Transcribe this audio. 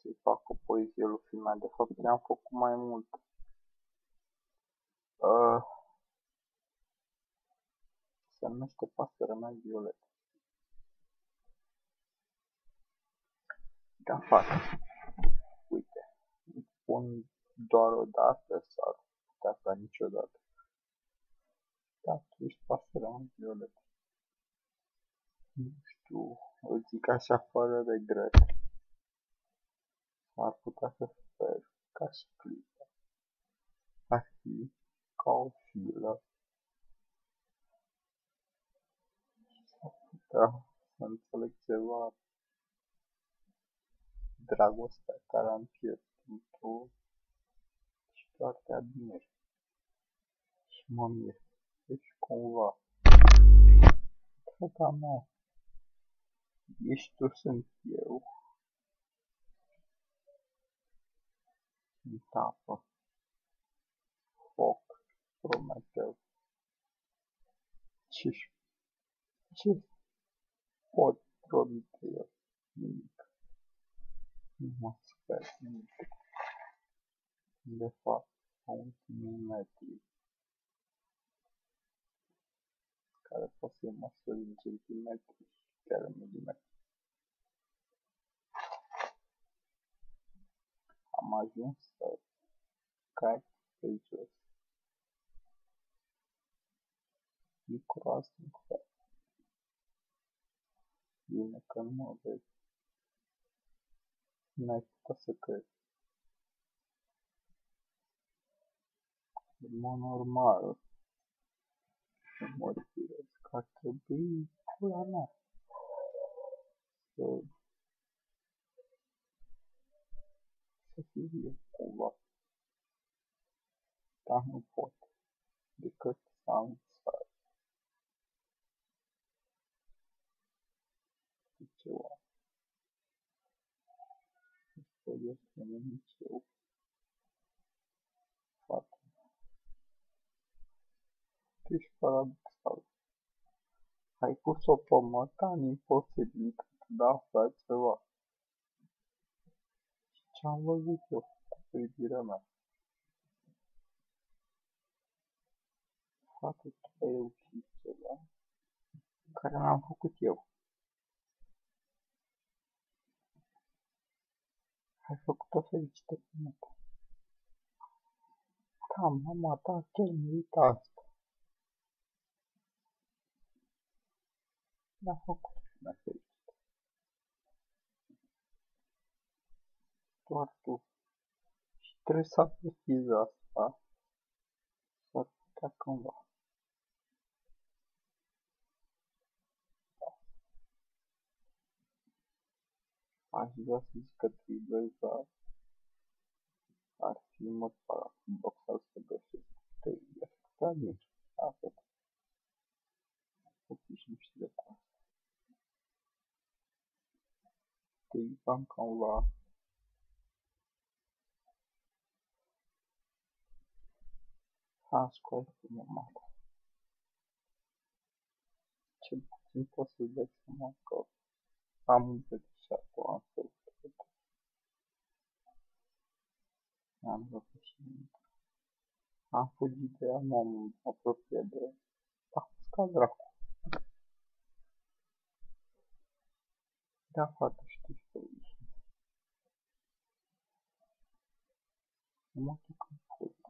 să-i fac o poezie lui Filmea. De fapt, i-am făcut mai mult. Se numește Pasărea mea violetă. Da, fata. Uite, îți spun doar o dată sau putea ca niciodată. Da, tu ești pasărea mea violetă. Nu știu, o zic așa fără regret. Ar putea să sper ca și clipa. Ar fi ca o filă. S-ar putea să înțeleg ceva. Dragostea care am pierdut-o și doar te admir. Și mă mir. Deci cumva, fata mea, ești tu, sunt eu. Sunt apă, foc, Prometeu. Ce pot promite eu? Nimic. Nu mă sper nimic. De fapt, ultimii metri care pot să-i măsuri în centimetri și chiar în milimetri. Am ajuns să cad pe jos. E groaznic, frate. Bine că nu mă vezi. N-ai putea să crezi. În mod normal, în mod firesc, ar trebui pula mea să fie cumva. Dar nu pot decât să am sfat de ceva. Să spune nici eu, fata. Tu ești paradoxal. Ai pus-o pe mătan imposibilitate de a afla ceva. Și ce-am văzut eu cu privirea mea? Fata, tu ai reușit ceva care n-am făcut eu. Ai făcut-o fericită pe măta. Da, mama ta chiar merita asta. N-a făcut și n-a fericită. Doar tu. Și trebuie să apreciezi asta. S-ar putea cândva. Aș vrea să zic că trebuie, dar ar fi în mod paradoxal să găsesc. Te iubesc, te admir. Atât. Copii și nu știu de cum. Te iubeam cândva. Ascult mama ta. Cel puțin poți să-ți dai seama că am îmbrățișat-o, am sărbătorit. Am răpășit. Am fugit de ea, m-am apropiat de ea. A fost ca dracu. Da, fată, știi că ești. Nu mă duc în pula.